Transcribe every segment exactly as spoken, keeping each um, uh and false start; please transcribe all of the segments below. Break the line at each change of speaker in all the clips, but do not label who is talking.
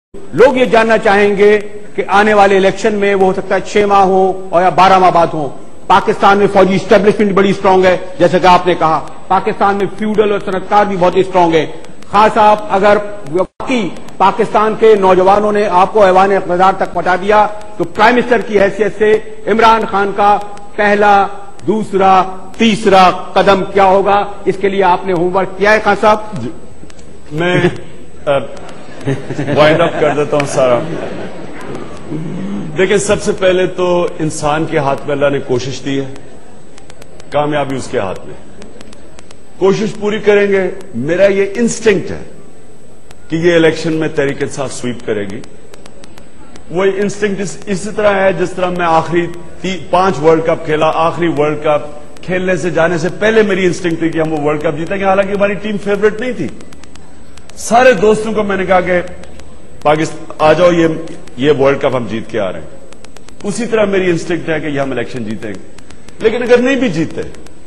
लोग ये जानना चाहेंगे कि आने वाले इलेक्शन में वो हो सकता है छह माह हो और या बारह माह बाद हो, पाकिस्तान में फौजी स्टैब्लिशमेंट बड़ी स्ट्रांग है, जैसे कि आपने कहा, पाकिस्तान में फ्यूडल और सनतकार भी बहुत ही स्ट्रांग है। खास साहब, अगर वाकई पाकिस्तान के नौजवानों ने आपको ऐवान इक़्तिदार तक पहुंचा दिया तो प्राइम मिनिस्टर की हैसियत से इमरान खान का पहला, दूसरा, तीसरा कदम क्या होगा? इसके लिए आपने होमवर्क किया है खान साहब?
मैं वाइंड अप कर देता हूं सारा। देखिए, सबसे पहले तो इंसान के हाथ में अल्लाह ने कोशिश दी है, कामयाबी उसके हाथ में। कोशिश पूरी करेंगे। मेरा ये इंस्टिंक्ट है कि ये इलेक्शन में तहरीक इंसाफ स्वीप करेगी। वो इंस्टिंक्ट इस, इसी तरह है जिस तरह मैं आखिरी पांच वर्ल्ड कप खेला, आखिरी वर्ल्ड कप खेलने से जाने से पहले मेरी इंस्टिंक्ट थी कि हम वो वर्ल्ड कप जीतेंगे। हालांकि हमारी टीम फेवरेट नहीं थी। सारे दोस्तों को मैंने कहा कि पाकिस्तान आ जाओ, ये ये वर्ल्ड कप हम जीत के आ रहे हैं। उसी तरह मेरी इंस्टिंक्ट है कि ये हम इलेक्शन जीतेंगे। लेकिन अगर नहीं भी जीते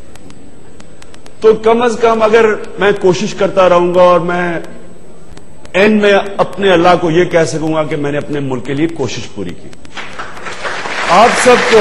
तो कम अज कम अगर मैं कोशिश करता रहूंगा और मैं एंड में अपने अल्लाह को यह कह सकूंगा कि मैंने अपने मुल्क के लिए कोशिश पूरी की। आप सबको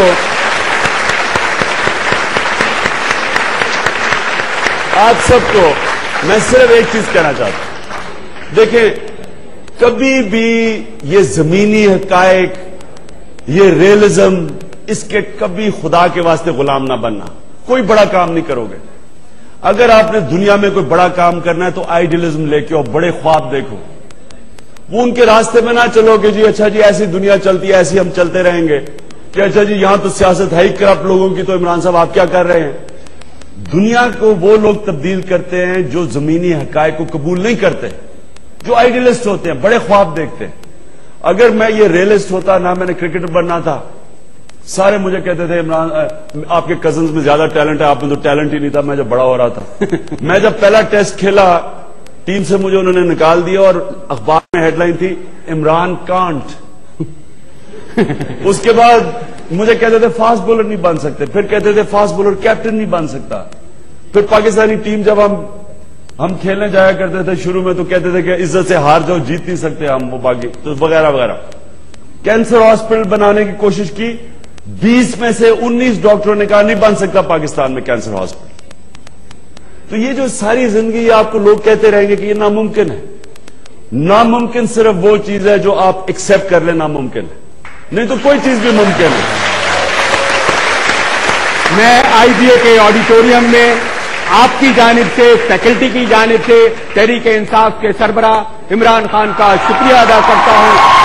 आप सबको मैं सिर्फ एक चीज कहना चाहता हूं। देखें, कभी भी ये जमीनी हकायक, ये रियलिज्म, इसके कभी खुदा के वास्ते गुलाम ना बनना। कोई बड़ा काम नहीं करोगे। अगर आपने दुनिया में कोई बड़ा काम करना है तो आइडियलिज्म लेके आओ, बड़े ख्वाब देखो। वो उनके रास्ते में ना चलो कि जी अच्छा जी ऐसी दुनिया चलती है, ऐसी हम चलते रहेंगे, कि अच्छा जी यहां तो सियासत है ही करप्ट लोगों की, तो इमरान साहब आप क्या कर रहे हैं? दुनिया को वो लोग तब्दील करते हैं जो जमीनी हकायक को कबूल नहीं करते, जो आइडियलिस्ट होते हैं, बड़े ख्वाब देखते हैं। अगर मैं ये रियलिस्ट होता, ना मैंने क्रिकेटर बनना था। सारे मुझे कहते थे इमरान आपके कजन्स में ज्यादा टैलेंट है, आप में तो टैलेंट ही नहीं था। मैं जब बड़ा हो रहा था मैं जब पहला टेस्ट खेला, टीम से मुझे उन्होंने निकाल दिया और अखबार में हेडलाइन थी इमरान कांट। उसके बाद मुझे कहते थे फास्ट बॉलर नहीं बन सकते, फिर कहते थे फास्ट बॉलर कैप्टन नहीं बन सकता। फिर पाकिस्तानी टीम जब हम हम खेलने जाया करते थे शुरू में तो कहते थे कि इज्जत से हार जाओ, जीत नहीं सकते हम, वो बाकी तो वगैरह वगैरह। कैंसर हॉस्पिटल बनाने की कोशिश की, बीस में से उन्नीस डॉक्टरों ने कहा नहीं बन सकता पाकिस्तान में कैंसर हॉस्पिटल। तो ये जो सारी जिंदगी आपको लोग कहते रहेंगे कि ये नामुमकिन है। नामुमकिन सिर्फ वो चीज है जो आप एक्सेप्ट कर ले नामुमकिन है, नहीं तो कोई चीज भी मुमकिन है।
मैं आईबीए के ऑडिटोरियम में आपकी जानिब से, फैकल्टी की जानिब से तहरीक इंसाफ के सरबराह इमरान खान का शुक्रिया अदा करता हूं।